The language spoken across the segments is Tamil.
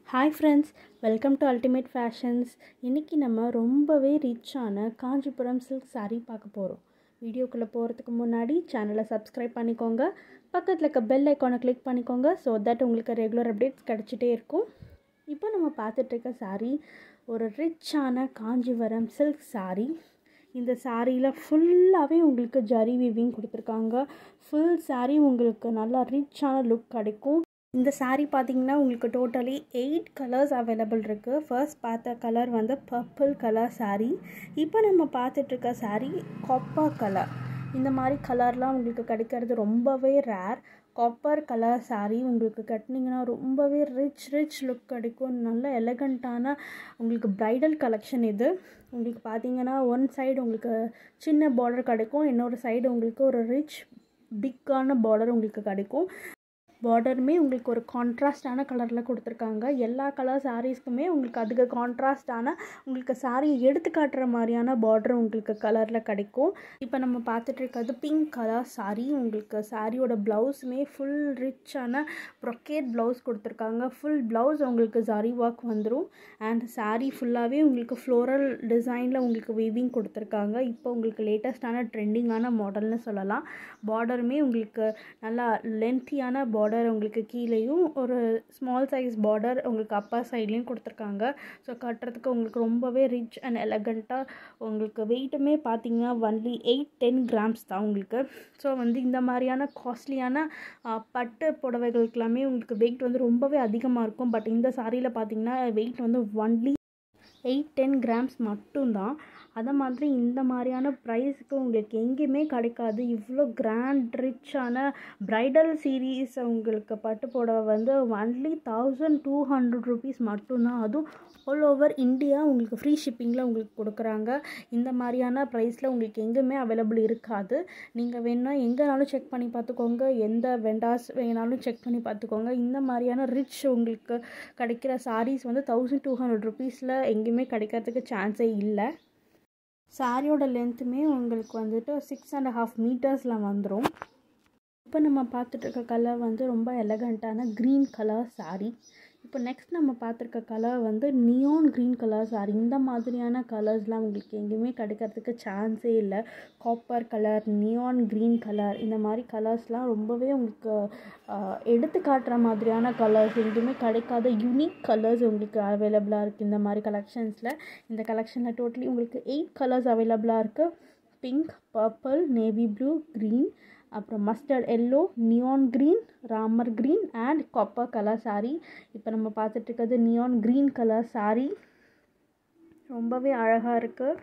Hi friends, welcome to Ultimate Fashions. இன்னைக்கு நம்ம ரொம்பவே ரிச்சான காஞ்சிபுரம் சில்க் saree பார்க்க போகிறோம். வீடியோக்குள்ளே போகிறதுக்கு முன்னாடி சேனலை சப்ஸ்கிரைப் பண்ணிக்கோங்க. பக்கத்தில் இருக்க பெல் ஐக்கானை கிளிக் பண்ணிக்கோங்க. ஸோ தட் உங்களுக்கு ரெகுலர் அப்டேட்ஸ் கிடச்சிட்டே இருக்கும். இப்போ நம்ம பார்த்துட்ருக்க saree ஒரு ரிச்சான காஞ்சிபுரம் சில்க் saree. இந்த சாரியில் ஃபுல்லாகவே உங்களுக்கு ஜரி வீவிங் கொடுத்துருக்காங்க. ஃபுல் saree உங்களுக்கு நல்லா ரிச்சான லுக் கிடைக்கும். இந்த saree பார்த்திங்கன்னா உங்களுக்கு டோட்டலி 8 கலர்ஸ் அவைலபிள் இருக்குது. ஃபர்ஸ்ட் பார்த்த கலர் வந்து பர்பிள் கலர் saree. இப்போ நம்ம பார்த்துட்ருக்க saree காப்பர் கலர். இந்த மாதிரி கலர்லாம் உங்களுக்கு கிடைக்கிறது ரொம்பவே ரேர். காப்பர் கலர் saree உங்களுக்கு கட்டினீங்கன்னா ரொம்பவே ரிச் லுக் கிடைக்கும். நல்ல எலகண்ட்டான உங்களுக்கு ப்ரைடல் கலெக்ஷன் இது. உங்களுக்கு பார்த்தீங்கன்னா ஒன் சைடு உங்களுக்கு சின்ன பார்டர் கிடைக்கும், இன்னொரு சைடு உங்களுக்கு ஒரு ரிச் பிக்கான பார்டர் உங்களுக்கு கிடைக்கும். பார்டருமே உங்களுக்கு ஒரு கான்ட்ராஸ்டான கலரில் கொடுத்துருக்காங்க. எல்லா கலர் சாரீஸ்க்குமே உங்களுக்கு அதுக்கு கான்ட்ராஸ்டான உங்களுக்கு சாரியை எடுத்து காட்டுற மாதிரியான பார்டர் உங்களுக்கு கலரில் கிடைக்கும். இப்போ நம்ம பார்த்துட்டு இருக்கிறது பிங்க் கலர் saree. உங்களுக்கு சாரியோட ப்ளவுஸுமே ஃபுல் ரிச்சான ப்ரொக்கேட் ப்ளவுஸ் கொடுத்துருக்காங்க. ஃபுல் ப்ளவுஸ் உங்களுக்கு ஜரி ஒர்க் வந்துடும். அண்ட் saree ஃபுல்லாகவே உங்களுக்கு ஃப்ளோரல் டிசைனில் உங்களுக்கு வீவிங் கொடுத்துருக்காங்க. இப்போ உங்களுக்கு லேட்டஸ்டான ட்ரெண்டிங்கான மாடல்னு சொல்லலாம். பார்டருமே உங்களுக்கு நல்லா லென்த்தியான பார்டர் உங்களுக்கு கீழேயும் ஒரு ஸ்மால் சைஸ் பார்டர் உங்களுக்கு அப்பர் சைட்லேயும் கொடுத்துருக்காங்க. ஸோ கட்டுறதுக்கு உங்களுக்கு ரொம்பவே ரிச் அண்ட் எலகண்ட்டாக உங்களுக்கு வெயிட்டுமே பார்த்தீங்கன்னா ஒன்லி 8-10 கிராம்ஸ் தான் உங்களுக்கு. ஸோ வந்து இந்த மாதிரியான காஸ்ட்லியான பட்டு புடவைகளுக்கெல்லாமே உங்களுக்கு வெயிட் வந்து ரொம்பவே அதிகமாக இருக்கும். பட் இந்த சாரியில் பார்த்தீங்கன்னா வெயிட் வந்து ஒன்லி 8-10 கிராம்ஸ் மட்டும்தான். அதை மாதிரி இந்த மாதிரியான ப்ரைஸுக்கு உங்களுக்கு எங்கேயுமே கிடைக்காது. இவ்வளோ கிராண்ட் ரிச்சான ப்ரைடல் சீரீஸ் உங்களுக்கு பட்டு புடவை வந்து ஒன்லி 1200 rupees மட்டும்தான். அதுவும் ஆல் ஓவர் இந்தியா உங்களுக்கு ஃப்ரீ ஷிப்பிங்கில் உங்களுக்கு கொடுக்குறாங்க. இந்த மாதிரியான ப்ரைஸில் உங்களுக்கு எங்கேயுமே அவைலபிள் இருக்காது. நீங்கள் வேணால் எங்கேனாலும் செக் பண்ணி பார்த்துக்கோங்க, எந்த வெண்டார்ஸ் வேணாலும் செக் பண்ணி பார்த்துக்கோங்க. இந்த மாதிரியான ரிச் உங்களுக்கு கிடைக்கிற சாரீஸ் வந்து 1200 rupeesல எங்கேயுமே கிடைக்கிறதுக்கு சான்ஸே இல்லை. சாரியோட லென்த்துமே உங்களுக்கு வந்துட்டு 6.5 மீட்டர்ஸில் வந்துடும். இப்போ நம்ம பார்த்துட்ருக்க கலர் வந்து ரொம்ப எலகண்ட்டான க்ரீன் கலர் saree. இப்போ நெக்ஸ்ட் நம்ம பார்த்துருக்க கலர் வந்து நியான் க்ரீன் கலர் saree. இந்த மாதிரியான கலர்ஸ்லாம் உங்களுக்கு எங்கேயுமே கிடைக்கிறதுக்கு சான்ஸே இல்லை. Copper colour, neon green colour, இந்த மாதிரி கலர்ஸ்லாம் ரொம்பவே உங்களுக்கு எடுத்து காட்டுற மாதிரியான கலர்ஸ் எங்கேயுமே கிடைக்காத யூனிக் கலர்ஸ் உங்களுக்கு அவைலபிளாக இருக்குது இந்த மாதிரி கலெக்ஷன்ஸில். இந்த கலெக்ஷனில் டோட்டலி உங்களுக்கு 8 கலர்ஸ் அவைலபிளாக இருக்குது. Pink, purple, navy blue, green, அப்புறம் mustard yellow, neon green, Ramar green and copper colour saree. இப்போ நம்ம பார்த்துட்ருக்கிறது நியான் க்ரீன் கலர் saree. ரொம்பவே அழகாக இருக்குது.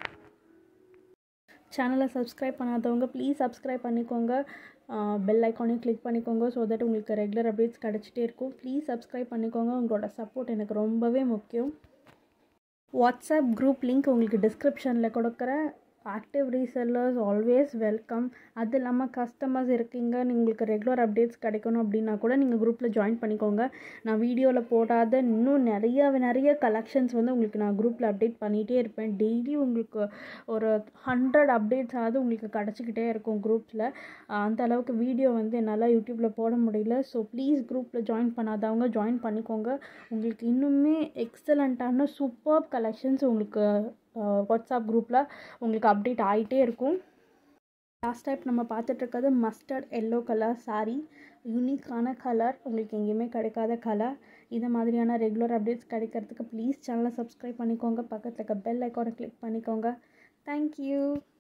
சேனலை சப்ஸ்கிரைப் பண்ணாதவங்க ப்ளீஸ் சப்ஸ்கிரைப் பண்ணிக்கோங்க. பெல் ஐக்கானையும் கிளிக் பண்ணிக்கோங்க. ஸோ தட் உங்களுக்கு ரெகுலர் அப்டேட்ஸ் கிடச்சிட்டே இருக்கும். ப்ளீஸ் சப்ஸ்கிரைப் பண்ணிக்கோங்க. உங்களோட சப்போர்ட் எனக்கு ரொம்பவே முக்கியம். வாட்ஸ்அப் குரூப் லிங்க் உங்களுக்கு டிஸ்கிரிப்ஷனில் கொடுக்குறேன். Active resellers always welcome. அது இல்லாமல் கஸ்டமர்ஸ் இருக்கீங்க, உங்களுக்கு ரெகுலர் அப்டேட்ஸ் கிடைக்கணும் அப்படின்னா கூட நீங்கள் குரூப்பில் ஜாயின் பண்ணிக்கோங்க. நான் வீடியோவில் போடாத இன்னும் நிறைய கலெக்ஷன்ஸ் வந்து உங்களுக்கு நான் குரூப்பில் அப்டேட் பண்ணிகிட்டே இருப்பேன். டெய்லி உங்களுக்கு ஒரு 100 அப்டேட்ஸ் ஆகுது உங்களுக்கு கிடச்சிக்கிட்டே இருக்கும் குரூப்பில். அந்த அளவுக்கு வீடியோ வந்து என்னால் யூடியூப்பில் போட முடியல. ஸோ ப்ளீஸ் குரூப்பில் ஜாயின் பண்ணாதவங்க ஜாயின் பண்ணிக்கோங்க. உங்களுக்கு இன்னுமே எக்ஸலண்ட்டான சூப்பர் கலெக்ஷன்ஸ் உங்களுக்கு வாட்ஸ்அப் குரூப்பில் உங்களுக்கு அப்டேட் ஆகிட்டே இருக்கும். லாஸ்ட் டைப் நம்ம பார்த்துட்ருக்கிறது மஸ்டர்ட் எல்லோ கலர் saree. யூனிக்கான கலர், உங்களுக்கு எங்கேயுமே கிடைக்காத கலர். இந்த மாதிரியான ரெகுலர் அப்டேட்ஸ் கிடைக்கிறதுக்கு ப்ளீஸ் சேனலை சப்ஸ்கிரைப் பண்ணிக்கோங்க. பக்கத்தில் இருக்க பெல் ஐக்கானை கிளிக் பண்ணிக்கோங்க. தேங்க்யூ.